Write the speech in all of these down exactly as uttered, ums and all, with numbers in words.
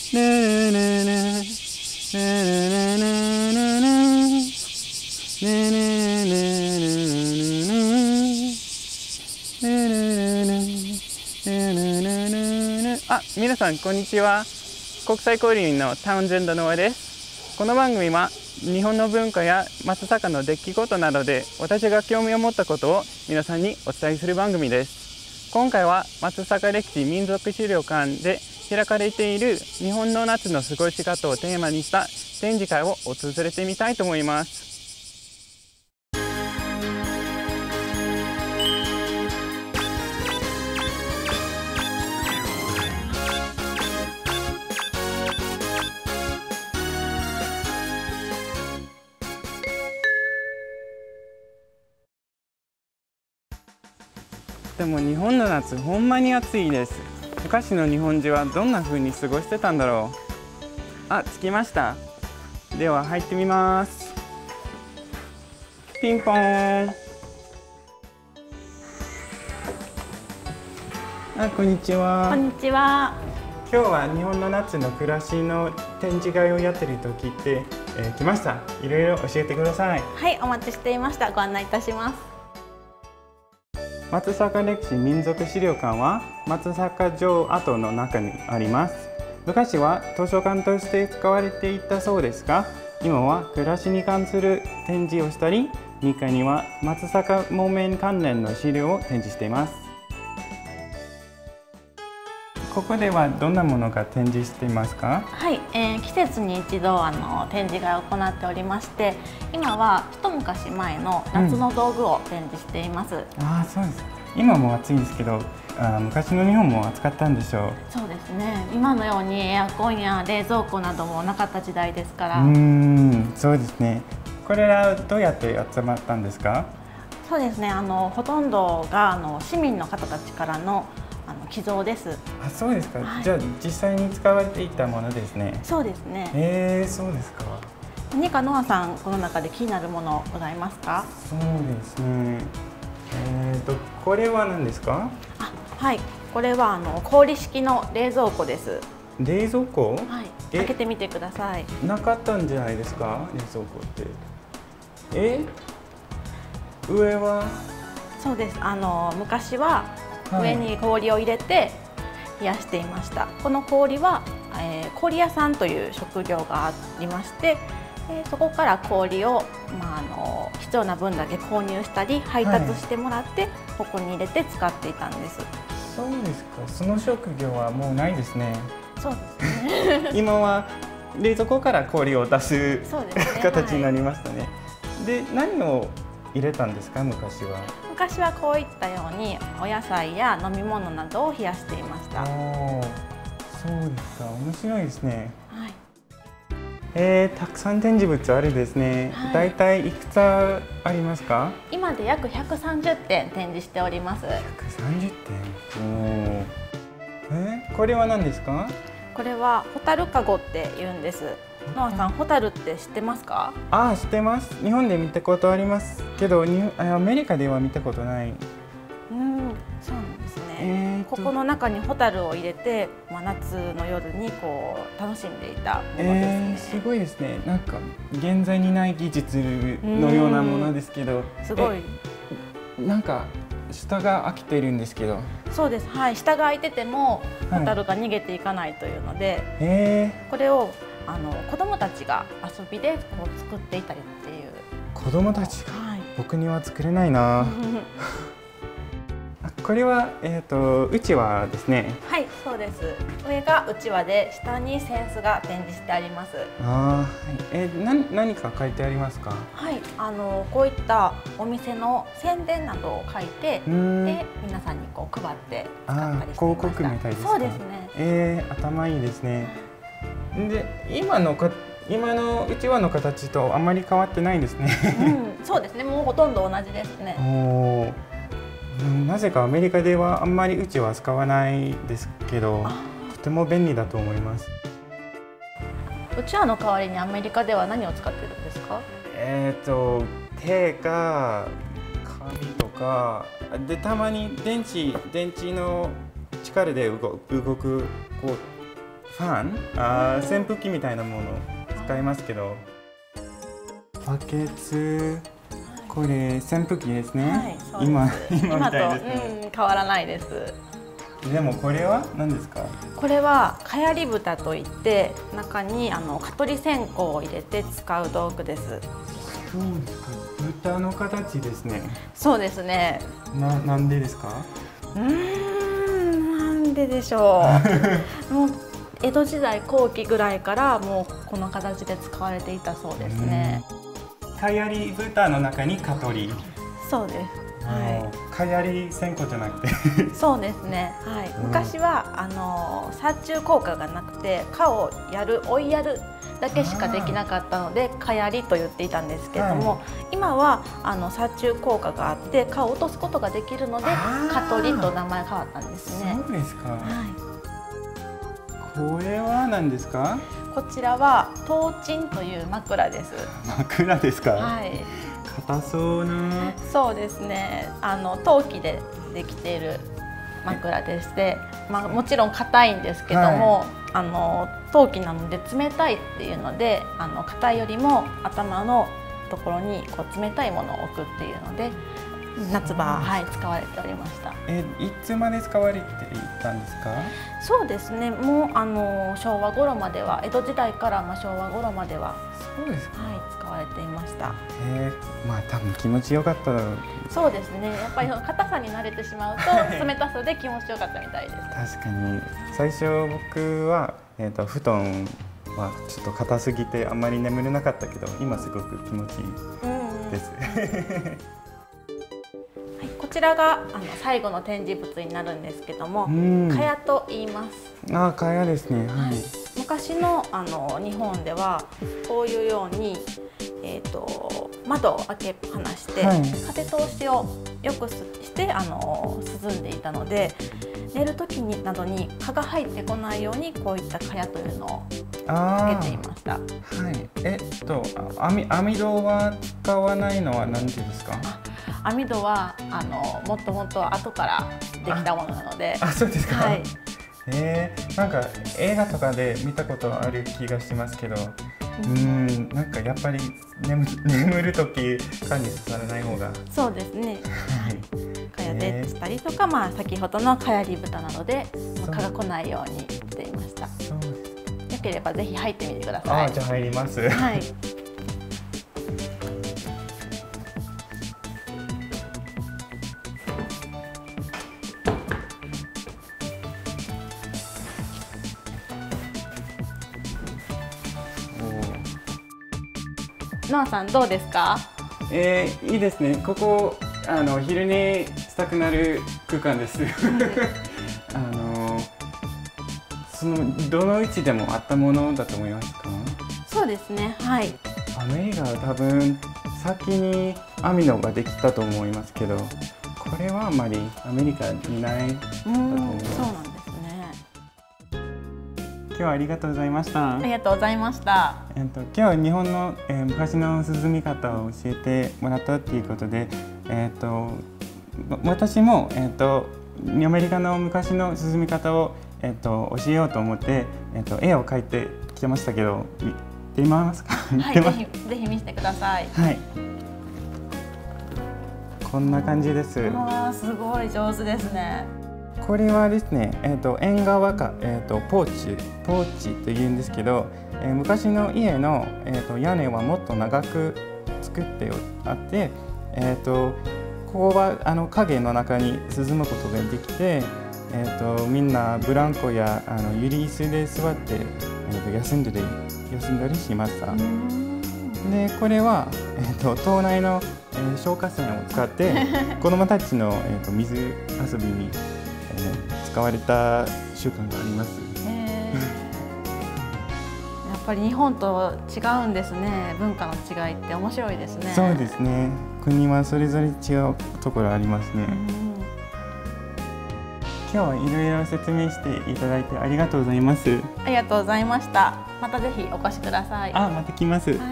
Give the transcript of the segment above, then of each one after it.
あ、皆さんこんにちは。国際交流員のタウンゼンドノアです。この番組は日本の文化や松阪の出来事などで私が興味を持ったことを皆さんにお伝えする番組です。今回は松阪歴史民族資料館で開かれている日本の夏の過ごし方をテーマにした展示会を訪れてみたいと思います。でも日本の夏ほんまに暑いです。昔の日本人はどんな風に過ごしてたんだろう。あ、着きました。では入ってみます。ピンポーン。あ、こんにちは。 こんにちは。 今日は日本の夏の暮らしの展示会をやってると聞いて、えー、来ました。いろいろ教えてください。 はい、お待ちしていました。ご案内いたします。 松阪歴史民族資料館は松阪城跡の中にあります。昔は図書館として使われていたそうですが、今は暮らしに関する展示をしたり、にかいには松阪木綿関連の資料を展示しています。ここではどんなものが展示していますか？ はい、えー、季節に一度あの展示会を行っておりまして、今は一昔前の夏の道具を展示しています。うん、 ああ、そうです。今も暑いんですけど、あ昔の日本も暑かったんでしょう。 そうですね。今のようにエアコンや冷蔵庫などもなかった時代ですから。 うーん、そうですね。これらどうやって集まったんですか？ そうですね。あのほとんどがあの市民の方たちからのあの寄贈です。 あ、そうですか。 はい、 じゃあ実際に使われていたものですね。 そうですね。 ええ、そうですか。 何かノアさん、この中で気になるものございますか？ そうですね。えっとこれは何ですか？ あ、はい。これはあの氷式の冷蔵庫です。 冷蔵庫？ はい。開けてみてください。 なかったんじゃないですか？冷蔵庫って。え？上は？ そうです。あの昔は上に氷を入れて冷やしていました。はい、この氷は、えー、氷屋さんという職業がありまして、えー、そこから氷を、まあ、あの必要な分だけ購入したり配達してもらって、はい、ここに入れて使っていたんです。 そうですか。その職業はもうないですね。 そうですね。 今は冷蔵庫から氷を出す、 そうですね、 形になりましたね。はい、で、何を入れたんですか？昔は。 昔はこういったようにお野菜や飲み物などを冷やしていました。 おー、そうですか。面白いですね。 はい。 えー、たくさん展示物あるですね。はい、だいたいいくつありますか？ 今で約ひゃくさんじゅってん展示しております。ひゃくさんじゅってん。おー。えー、これは何ですか？ これはホタルカゴって言うんです。ノアさん、ホタルって知ってますか？ ああ、知ってます。日本で見たことありますけど、にアメリカでは見たことない。 うん、そうなんですね。 えー、 ここの中にホタルを入れて、まあ、夏の夜にこう楽しんでいたものですね。 えー、すごいですね。なんか現在にない技術のようなものですけど、 すごい。 なんか下が開けてるんですけど。 そうです。はい、下が開いててもホタルが逃げていかないというので、 はい、 これをあの子供たちが遊びでこう作っていたりっていう。 子供たちが、 はい、 僕には作れないな。これはえっとうちわですね。 はい、そうです。上がうちわで、下に扇子が展示してあります。 ああ、はい。えー、な何か書いてありますか？ はい、あのこういったお店の宣伝などを書いて、で皆さんにこう配って使ったりしていました。 広告みたいですか？ そうですね。 えー、頭いいですね。で、今のか今のうちわの形とあまり変わってないんですね。 うん、そうですね。もうほとんど同じですね。 おー、なぜかアメリカではあんまりうちわ使わないですけど、とても便利だと思います。 うちわの代わりにアメリカでは何を使ってるんですか？ えっと手か紙とかで、たまに電池電池の力で動くこうファン、あー扇風機みたいなものを使いますけど、バケツ、これ扇風機ですね。 はい、そうです。 今今み今と、 たいですね。 うん、変わらないです。 でもこれは何ですか？ これはかやり豚といって中にあの蚊取り線香を入れて使う道具です。 そうですか。豚の形ですね。 そうですね。 な、なんでですか？ うーん、なんででしょう。もう江戸時代後期ぐらいからもうこの形で使われていたそうですね。 かやり豚の中に蚊取り。 そうです。はい。かやり線香じゃなくて。 そうですね。はい。昔はあの殺虫効果がなくて蚊をやる追いやるだけしかできなかったので蚊やりと言っていたんですけれども、はい、今はあの殺虫効果があって蚊を落とすことができるので蚊取りと名前変わったんですね。 そうですか。 はい。 これは何ですか？ こちらはトウチンという枕です。 枕ですか？ はい。 硬そうな。 そうですね。あの陶器でできている枕でして、まあもちろん硬いんですけども、はい、あの陶器なので冷たいっていうので、あの硬いよりも頭のところにこう冷たいものを置くっていうので。夏場、はい、使われておりました。 え、いつまで使われていたんですか？ そうですね。もうあの昭和頃までは、江戸時代からまあ昭和頃までは、 そうですか。 はい、使われていました。 えー、まあ多分気持ちよかっただろう。 そうですね。やっぱり硬さに慣れてしまうと冷たさで気持ちよかったみたいです。 確かに最初僕はえっと布団はちょっと硬すぎてあんまり眠れなかったけど、今すごく気持ちいいです。 こちらがあの最後の展示物になるんですけども、蚊帳と言います。 あ、蚊帳ですね。はい。 昔のあの日本ではこういうように、えー、と窓を開けっぱなして、はい、風通しをよくしてあの涼んでいたので、寝る時になどに蚊が入ってこないようにこういった蚊帳というのをつけていました。はい。 えっと網網戸は使わないのは何でですか？ 網戸はあのもっともっと後からできたものなので。 あ、そうですか。 はい。 えー、なんか映画とかで見たことある気がしますけど、うん、なんかやっぱり眠眠る時蚊に刺されない方が。 そうですね。はい。蚊帳でしたりとか、まあ先ほどのかやり豚などで蚊が来ないようにしていました。そうです。よければぜひ入ってみてください。 あ、じゃあ入ります。 はい。ノアさんどうですか？ えー、いいですね。ここあの昼寝したくなる空間です。あのそのどの位置でもあったものだと思いますか？ そうですね。はい。 アメリカは多分先に網戸ができたと思いますけど、これはあまりアメリカにないだと思います。 そうなんですね。 今日はありがとうございました。 ありがとうございました。 えっと今日は日本の、えー、昔の涼み方を教えてもらったっていうことで、えっと私もえっとアメリカの昔の涼み方をえっと教えようと思ってえっと絵を描いてきてましたけど、見てみますか？ はい、ぜひぜひ見せてください。 はい。こんな感じです。 わあ、すごい上手ですね。 これはですね、えっと縁側か、えっとポーチ、ポーチと言うんですけど、えー、昔の家のえっと屋根はもっと長く作ってあって、えっとここはあの影の中に涼むことができて、えっとみんなブランコやあのゆり椅子で座って、えっと休んでり休んだりしました。でこれはえっと島内の、えー、消火栓を使って子どもたちのえっと水遊びに使われた習慣があります。 やっぱり日本と違うんですね。文化の違いって面白いですね。 そうですね。国はそれぞれ違うところありますね。今日はいろいろ説明していただいてありがとうございます。 ありがとうございました。またぜひお越しください。 あ、また来ます。 はい。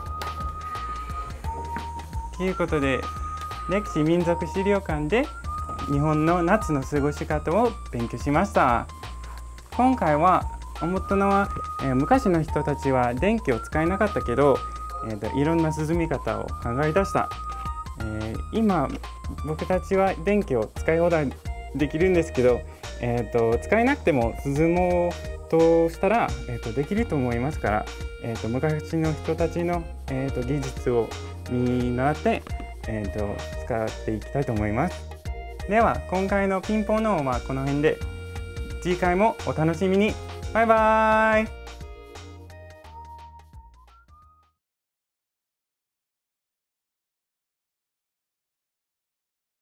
ということで、歴史民族資料館で日本の夏の過ごし方を勉強しました。今回は思ったのは、えー、昔の人たちは電気を使えなかったけど、えー、といろんな涼み方を考え出した。えー、今僕たちは電気を使い放題できるんですけど、えー、と使えなくても涼もうとしたら、えー、とできると思いますから、えー、と昔の人たちの、えー、と技術を見習って、えー、と使っていきたいと思います。では今回のピンポンのはこの辺で、次回もお楽しみに。バイバーイ。